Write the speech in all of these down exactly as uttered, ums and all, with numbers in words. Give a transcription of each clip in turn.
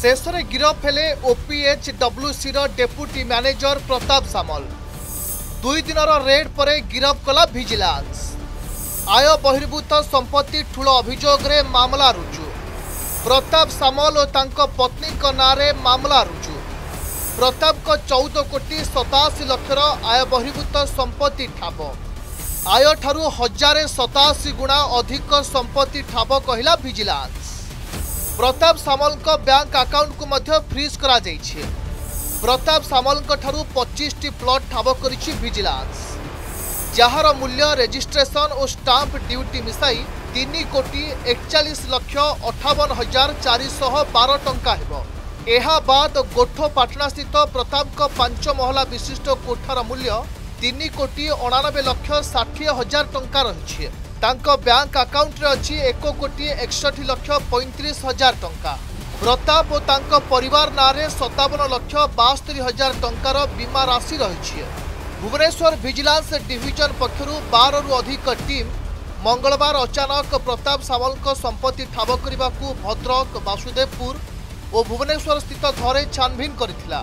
शेष में गिरफ हेले OPHWC deputy manager Pratap Samal. दुई दिन रेड पर गिरफ कला विजिलेंस। आय बहिर्भूत संपत्ति ठूल अभियोग रे मामला रुजु। प्रताप सामल और तांको पत्नी को नारे मामला रुजु। प्रताप को चौदह कोटी सताशी लक्षर आय बहिर्भूत संपत्ति ठाब। आय ठारू हजार सताशी गुणा अधिक संपत्ति ठाब कहला विजिलेंस। प्रताप सामल को बैंक अकाउंट को मध्य फ्रीज करा जाइछे। प्रताप सामल को ठारू पच्चीस टी प्लॉट ठाब करिछि विजिलेंस, जहार मूल्य रजिस्ट्रेशन और स्टाम्प ड्यूटी मिसाई तीन कोटी एकचालीस लक्ष अठावन हजार चारिशह बार टंका हेबो। एहा बाद गोठपाटना स्थित प्रताप को पांच महला विशिष्ट कोठार मूल्य तीन कोटी अणानबे लक्ष षाठी हजार टंका रही। तांको बैंक अकाउंट रे अछि एक कोटी एकसठ लक्ष पैंतीस हजार टंका। प्रताप और तांको परिवार नारे सतावन लक्ष बास्तरी हजार टंकार बीमा राशि रही। भुवनेश्वर विजिलेंस डिविजन पक्षर बार रु अधिक टीम मंगलवार अचानक प्रताप सामल को संपत्ति ठाब करने को भद्रक, वासुदेवपुर और भुवनेश्वर स्थित घरे छानभिन करथिला।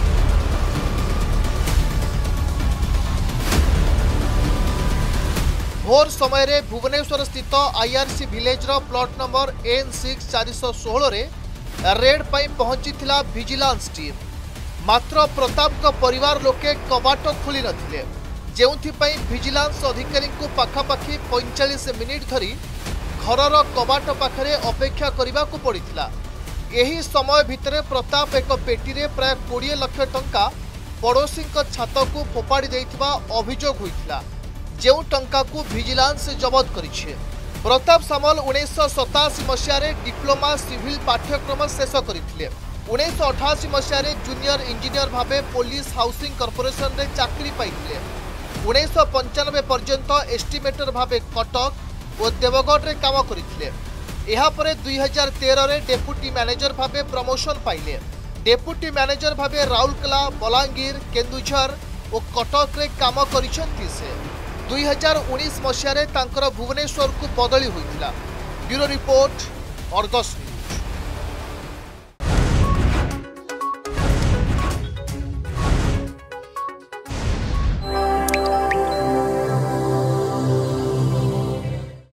भोर समय रे भुवनेश्वर स्थित आईआरसी विलेज रो प्लॉट नंबर एन सिक्स चार सौ सोलह रे रेड पाई पहुंची थिला विजिलेंस टीम। मात्र प्रताप को परिवार लोके कबाट खोली नथिले, जेउथिपाई विजिलेंस अधिकारी को पाखापाखि पैंचाश मिनिट धरी घरर कबाट पाखरे अपेक्षा करने को पड़ता। यही समय भितर प्रताप एक पेटी रे प्राय बीस लाख टंका पड़ोसी छात को फोपाड़ी देथिबा अभियोग होइथिला, जेउ टंका को विजिलेंस जबत करिछे। प्रताप सामल उन्नीस सताशी मसीह डिप्लोमा सिविल पाठ्यक्रम शेष करथिले। उन्नीस अठाशी मसीह जूनियर इंजीनियर भावे पुलिस हाउसिंग कॉर्पोरेशन रे चाकरी पाइथिले। उन्नीस पंचानबे पर्यंत एस्टिमेटर भावे कटक और देवगढ़ रे काम करथिले। एहा परे दुई हजार तेरह रे डेप्यूटी मैनेजर भावे प्रमोशन पाइले। डेप्यूटी मैनेजर भावे राउरकेला, बलांगीर, केन्दुझर और कटक रे काम करिसंती से। दुई हजार उन्नीस मसीह तांकर भुवनेश्वर को बदली होइतिला। Bureau report, Argus.